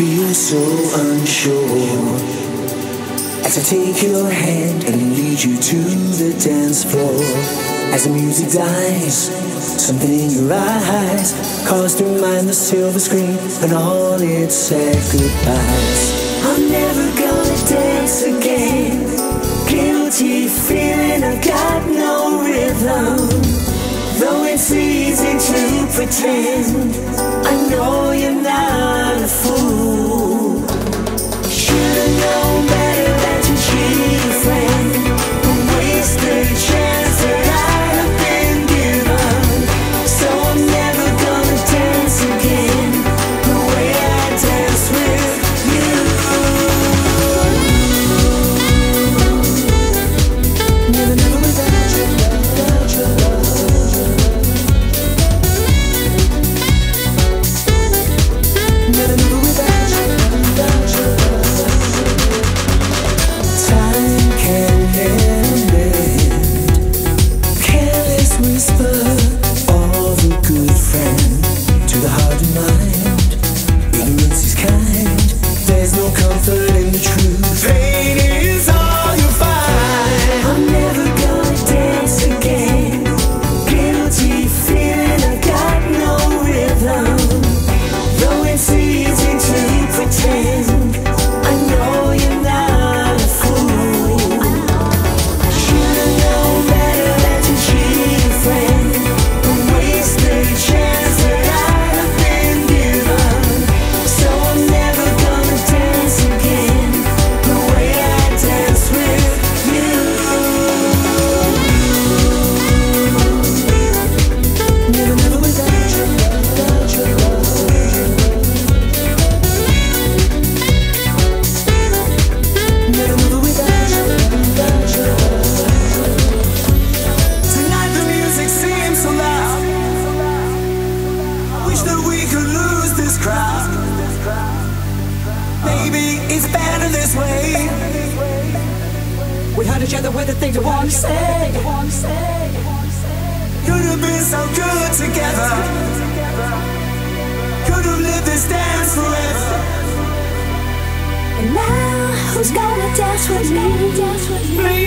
feel so unsure as I take your hand and lead you to the dance floor. As the music dies, something in your eyes calls to mind the silver screen and all its sad goodbyes. I'm never gonna dance again. Guilty feeling I got no rhythm. Though it's easy to pretend, I know you're not a fool. Should've known better than to cheat a friend and waste the chance that I'd have been given. So I'm never gonna dance again the way I dance with you. Never, never without you, without your love. Never, never without you, without your love. Time can mend. Careless whisper of a good friend to the heart and mind. Ignorance is kind. There's no comfort in the truth. Pain is all you find. I'm never gonna dance again. Guilty feeling I got no rhythm. Though it's easy to pretend, I know you're not a fool. Should've known better than to cheat a friend and waste the chance that I'd have been given. So I'm never gonna dance again the way I dance with you. Never, never without you, without your love. Never, never without you, without your love. Tonight the music seems so loud. I wish that we could lose this crowd. Maybe it's better this way. We heard each other with the things we want to say. Could have been so good together. Could have lived this dance forever. And now, who's gonna dance with me?